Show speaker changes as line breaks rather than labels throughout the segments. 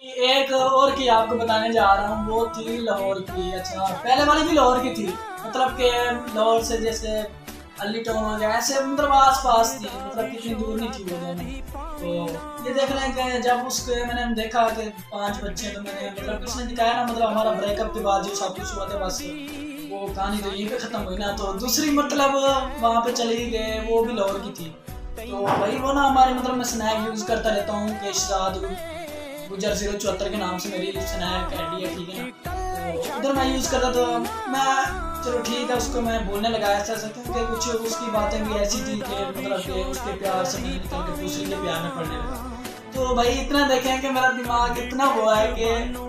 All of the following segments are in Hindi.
एक और की आपको बताने जा रहा हूँ, वो थी लाहौर की। अच्छा, पहले वाली भी लाहौर की थी, मतलब के लाहौर से जैसे अली टाउन हो गया, ऐसे मतलब आस पास थी, मतलब कितनी दूर नहीं थी वो दोनों। तो ये देख रहे हैं कि जब उसके मैंने देखा कि 5 बच्चे, तो मैंने मतलब उसने दिखाया ना, मतलब हमारा ब्रेकअप के बाद जो सब कुछ हुआ था, बस वो कहानी तो यहीं पे खत्म हुई ना। तो दूसरी मतलब वहाँ पे चली गए, वो भी लाहौर की थी। तो भाई वो ना हमारे मतलब मैं स्नैप यूज़ करता रहता हूँ कि शाद गुजर 074 के नाम से मेरी स्नैप आईडी है, ठीक है ना। तो उधर मैं यूज़ करता, तो मैं चलो ठीक है उसको मैं बोलने लगा ऐसा ऐसा, क्योंकि कुछ उसकी बातें भी ऐसी थी कि मतलब कि उसके प्यार से मैं निकल के दूसरे के प्यार में पड़ने लगा। तो भाई इतना देखें कि मेरा दिमाग इतना हुआ है कि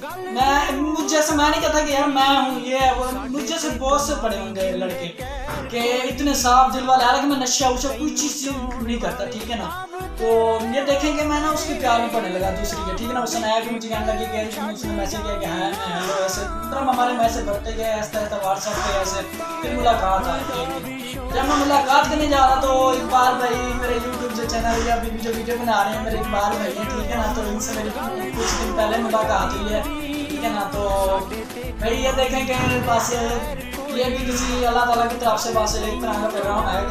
मैं मुझ जैसे मैं नहीं कहता कि यार मैं हूँ ये है वो, मुझ जैसे बहुत से पड़े होंगे लड़के कि इतने साफ दिल वाले, हालांकि मैं नशा उशा कोई चीज़ नहीं करता, ठीक है ना। तो ये देखेंगे मैं ना उसके प्यार में पड़ने लगा दूसरी के, ठीक है ना। उसने आया कि मुझे कहने लगी कि उसने मैसेज किया कि हाँ मैं हेलो, ऐसे मतलब हमारे मैसेज बढ़ते गए ऐसा ऐसा व्हाट्सएप पे ऐसे। फिर मुलाकात आई, जब मैं मुलाकात करने जा रहा तो इकबाल भाई मेरे यूट्यूब से चैनल या अभी जो वीडियो बना रहे हैं मेरे इकबाल भाई हैं, ठीक है ना। तो इनसे मेरी कुछ दिन पहले मुलाकात हुई है, ठीक है ना। तो भाई ये देखें कि मेरे पास ये भी किसी अल्लाह ताला की तरफ से बस एक तरह का प्रोग्राम है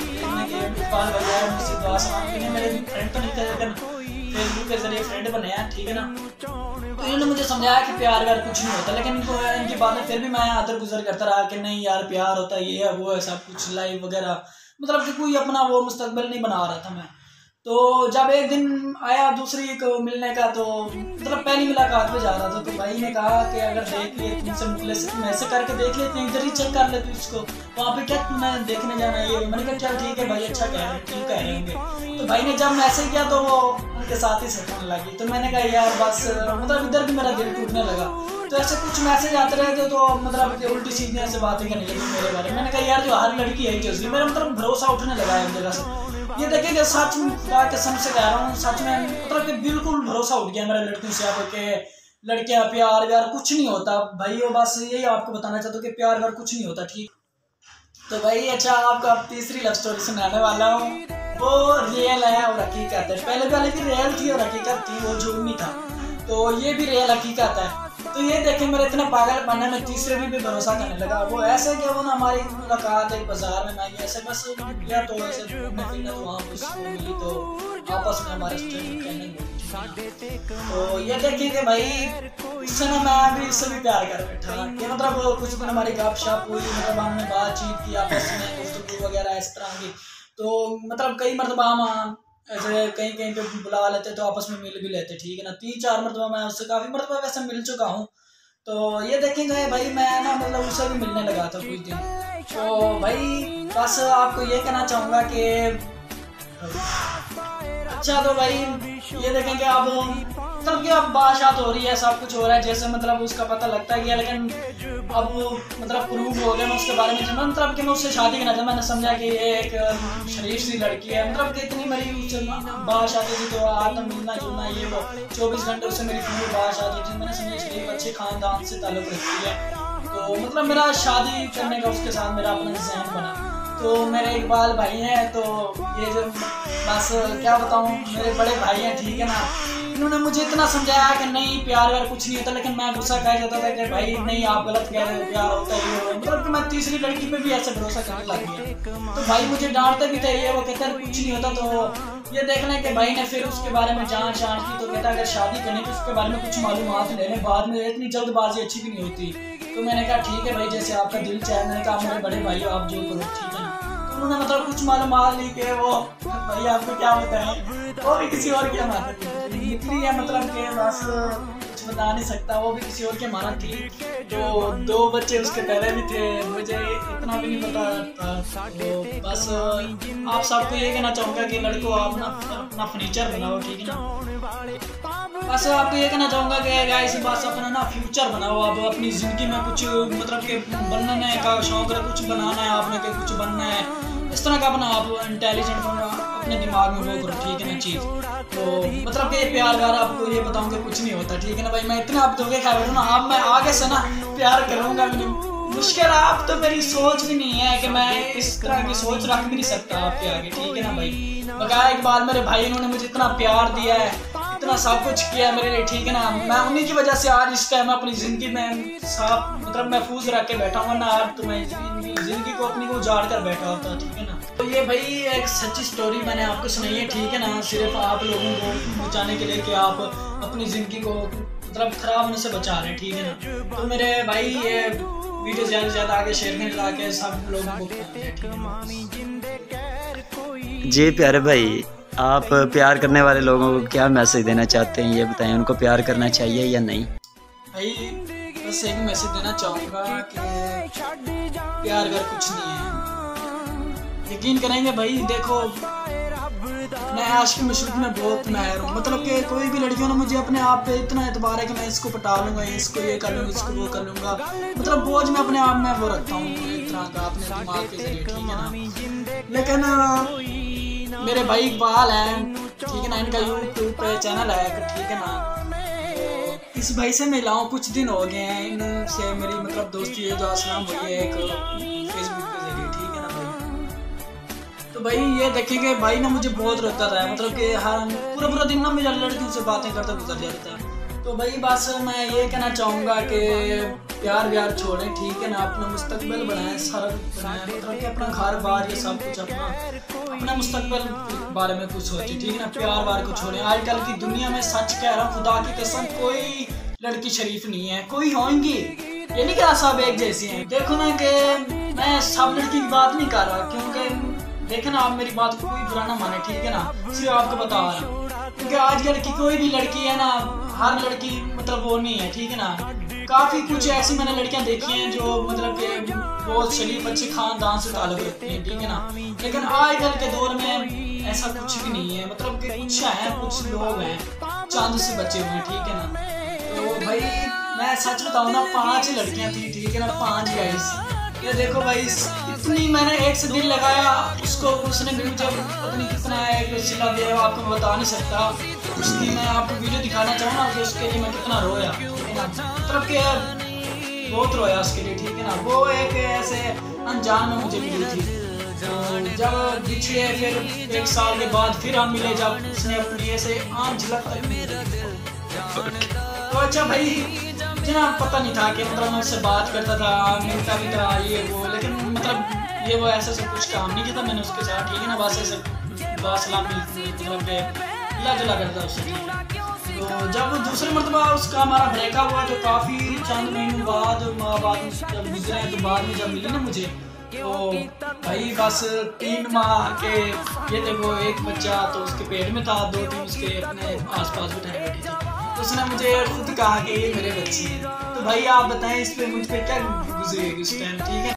कि इकबाल भाई है मुझसे दुआ सलाम, मेरे फ्रेंड तो नहीं थे लेकिन फेसबुक के जरिए फ्रेंड बने हैं, ठीक है ना। तो इन्होंने मुझे समझाया कि प्यार व्यार कुछ नहीं होता, लेकिन इनको इनकी बातें फिर भी मैं आदर गुजर करता रहा कि नहीं यार प्यार होता है, ये है वो है, सब कुछ लाइव वगैरह, मतलब कि कोई अपना वो मुस्तकबिल नहीं बना रहा था मैं। तो जब एक दिन आया दूसरी को मिलने का, तो मतलब पहली मुलाकात पे जा रहा था, तो भाई ने कहा कि अगर देख लिए तुमसे मिले ऐसे करके देख लेते इधर ही चेक कर लेते उसको, वहाँ पे क्या तुम्हें देखने जाना ये। मैंने कहा चल ठीक है भाई, अच्छा कह रहे ठीक कह रहे होंगे। तो भाई ने जब मैसेज किया तो वो उनके साथ ही सटने लगी, तो मैंने कहा यार बस मतलब इधर भी मेरा दिल टूटने लगा। तो ऐसे कुछ मैसेज आते रहे थे, तो मतलब उल्टी सीधी ऐसे बातें करने लगी मेरे बारे में। मैंने कहा यार जो हर लड़की है जो मेरा मतलब भरोसा उठने लगा है जगह से। ये देखिए सच में खुदा कसम से कह रहा हूँ, सच में मतलब कि बिल्कुल भरोसा उठ गया मेरा लड़कियों से आप के लड़कियां प्यार व्यार कुछ नहीं होता भाई। वो बस यही आपको बताना चाहता हूँ कि प्यार व्यार कुछ नहीं होता, ठीक। तो भाई अच्छा आपको अब तीसरी लव स्टोरी सुनाने वाला हूँ, वो रियल है और हकीकत है। पहले वाले भी रियल थी और हकीकत थी, वो झूठ नहीं था। तो ये भी रियल हकीकत है। तो ये देखे मेरे इतना पागल बनने में तीसरे भी भरोसा करने लगा। वो ऐसे कि वो ना हमारी मुलाकात एक बाजार में मैं ऐसे बस गया, तो ऐसे घूमने फिरने, तो वहाँ उसको मिली, तो आपस में हमारे तो ये देखिए कि भाई इससे ना मैं भी इससे भी प्यार कर बैठा कि मतलब कुछ दिन हमारी गपशप हुई, मतलब हमने बातचीत की आपस में गुफ्तगू वगैरह इस तरह की। तो मतलब कई मरतबा हम ऐसे कहीं कहीं पे बुला लेते तो आपस में मिल भी लेते, ठीक है ना। 3-4 मरतबा मैं उससे काफ़ी मरतबा वैसे मिल चुका हूँ। तो ये देखेंगे भाई मैं ना मतलब उससे भी मिलने लगा था कुछ दिन। तो भाई बस आपको ये कहना चाहूँगा कि अच्छा, तो भाई ये देखेंगे अब मतलब कि अब बातचीत हो रही है, सब कुछ हो रहा है जैसे मतलब उसका पता लगता है, लेकिन अब मतलब प्रूव हो गया मैं उसके बारे में मतलब कि मैं उससे शादी करना चाहता। मैंने समझा कि ये एक शरीफ सी लड़की है, मतलब कि इतनी मेरी उससे बातचीत थी, तो आत्म मिलना जुलना ये वो 24 घंटे उससे मेरी पूरी बातचीत थी। मैंने समझा शरीफ अच्छे खानदान से ताल्लुक़ रखती है, तो मतलब मेरा शादी करने का उसके साथ मेरा अपना जहन बना। तो मेरे इकबाल भाई हैं, तो ये जो बस क्या बताऊँ मेरे बड़े भाई हैं, ठीक है ना। इन्होंने मुझे इतना समझाया कि नहीं प्यार व्यार कुछ नहीं होता, लेकिन मैं गुस्सा कर जाता था कि भाई नहीं आप गलत कह रहे हो, प्यार होता है ये मतलब कि मैं तीसरी लड़की पे भी ऐसे भरोसा करने लग गया। तो भाई मुझे डांटते भी थे ये वो, कहते हैं कुछ नहीं होता। तो ये देखना कि भाई ने फिर उसके बारे में जांच की, तो कहता अगर शादी करनी तो उसके बारे में कुछ मालूमात लेने, बाद में इतनी जल्दबाजी अच्छी भी नहीं होती। तो मैंने कहा ठीक है भाई जैसे आपका दिल चाहे। मैंने कहा मेरे बड़े भाई आप जो करो, ठीक है। उन्होंने मतलब कुछ मालूमात ली के वो भाई आपको क्या बताएं, वो भी किसी और की अमानत निकली है, मतलब कि बस कुछ बता नहीं सकता, वो भी किसी और की अमानत थी। तो 2 बच्चे उसके पहले भी थे, मुझे इतना भी नहीं पता था। तो बस आप सबको ये कहना चाहूँगा कि लड़कों आप ना अपना फर्नीचर बनाओ, ठीक है ना। बस आपको ये कहना चाहूँगा कि गाइस बस अपना ना फ्यूचर बनाओ। आप अपनी ज़िंदगी में कुछ मतलब कि बनने का शौक है, कुछ बनाना है आपने कि कुछ बनना है, इस तरह का अपना आप इंटेलिजेंट अपने दिमाग में वो करो, ठीक है ना चीज़। तो मतलब कि प्यार व्यार आपको ये बताऊँ कि कुछ नहीं होता, ठीक है ना भाई। मैं इतना आप धोखे खा बैठूँ ना, अब मैं आगे से ना प्यार करूँगा भी नहीं। मुश्किल आप तो मेरी सोच भी नहीं है कि मैं इस तरह की सोच रख भी नहीं सकता आपके आगे, ठीक है ना भाई। बकाया इकबाल मेरे भाई इन्होंने मुझे इतना प्यार दिया है, इतना इतना सब कुछ किया मेरे लिए, ठीक है ना। मैं उन्हीं की वजह से आज इस टाइम अपनी ज़िंदगी में साफ मतलब महफूज रख के बैठा हूँ ना, आज तो मैं ज़िंदगी को अपनी को उजाड़ कर बैठा होता, ठीक है ना। तो ये भाई एक सच्ची स्टोरी मैंने आपको सुनाई है, ठीक है ना, सिर्फ आप लोगों को बचाने के लिए कि आप अपनी ज़िंदगी को मतलब खराब होने से बचा रहे हैं, ठीक है ना। तो मेरे भाई ये वीडियो ज़्यादा से ज़्यादा आगे शेयर करने लगा सब लोगों को ठीक है।
जी प्यारे भाई, आप प्यार करने वाले लोगों को क्या मैसेज देना चाहते हैं ये बताएं, उनको प्यार करना चाहिए या नहीं?
भाई बस एक मैसेज देना चाहूँगा कि प्यार कर कुछ नहीं है, यकीन करेंगे भाई। देखो मैं आशिक मशरूक में बहुत माहिर हूँ, मतलब कि कोई भी लड़कियों ने मुझे अपने आप पे इतना एतबार है कि मैं इसको पटा लूँगा, इसको ये कर लूँगा, इसको वो कर लूँगा, मतलब बोझ मैं अपने आप में वो रखता हूँ एक तरह का अपने दिमाग के जरिए, ठीक है ना। लेकिन मेरे भाई इकबाल हैं, ठीक है ना, इनका यूट्यूब पे चैनल है, ठीक है ना। तो इस भाई से मिला हूँ, कुछ दिन हो गए हैं, इनसे मेरी मतलब दोस्ती है जो असलाम हुई है एक फेसबुक के जरिए, ठीक है ना भाई। तो भाई ये देखेंगे भाई ना मुझे बहुत रोता था, मतलब कि हर पूरा दिन ना मेरा लड़कियों से बातें करता गुजर जाता था। तो भाई बस मैं ये कहना चाहूँगा कि प्यार छोड़ें, ठीक है ना, अपना मुस्तकबिल बनाएं, सारा कुछ बनाएं, मतलब कि अपना घर बार ये सब कुछ अपना मुस्तकबिल बारे में कुछ सोचें, ठीक है ना। प्यार वार को छोड़ें। आजकल की दुनिया में सच कह रहा हूँ खुदा की कसम, कोई लड़की शरीफ नहीं है, कोई होंगी, ये नहीं कहा सब एक जैसी हैं। देखो ना कि मैं सब लड़की की बात नहीं कर रहा, क्योंकि देखे ना आप मेरी बात को कोई बुरा ना माने, ठीक है ना, सिर्फ आपको बता रहा हूँ, क्योंकि आजकल की कोई भी लड़की है ना, हर लड़की मतलब वो नहीं है, ठीक है ना। काफ़ी कुछ ऐसी मैंने लड़कियां देखी हैं जो मतलब कि बहुत शरीफ अच्छे खानदान से ताल्लुक़ रखती हैं, ठीक है ना। लेकिन आजकल के दौर में ऐसा कुछ भी नहीं है, मतलब कि कुछ हैं, कुछ लोग हैं चांद से बचे हुए हैं, ठीक है ना। तो भाई मैं सच बताऊँ ना, 5 लड़कियाँ थी, ठीक है ना, 5 गाइस। ये देखो भाई इतनी मैंने एक से दिल लगाया उसको, उसने भी मुझे पता नहीं कितना एक सिला दिया, आपको बता नहीं सकता। उसकी मैं आपको वीडियो दिखाना चाहूँगा कि उसके लिए मैं कितना रोया, मतलब कि बहुत रोया उसके लिए, ठीक है ना। वो एक ऐसे अनजान में मुझे मिली थी, तो जब पिछले फिर 1 साल के बाद फिर हम मिले, जब उसने अपनी ऐसे आँख झलक तो अच्छा भाई इतना पता नहीं था कि मतलब मैं उससे बात करता था, मिलता भी था ये वो, लेकिन मतलब ये वो ऐसा सब कुछ काम नहीं किया था मैंने उसके साथ, ठीक है ना। बस ऐसे बासलाम मतलब मिला जुला करता उससे। तो जब दूसरी मरतबा उसका हमारा ब्रेकअप हुआ, तो काफ़ी चंद महीनों बाद जब गुजरे, तो बाद में जब मिली ना मुझे, तो भाई बस 3 माह के ये देखो एक बच्चा तो उसके पेट में था, 2-3 उसके अपने आसपास बिठाए बैठी थी। तो उसने मुझे खुद कहा कि ये मेरे बच्चे हैं। तो भाई आप बताएं इस पे मुझ पे क्या गुजरेगी उस टाइम, ठीक है।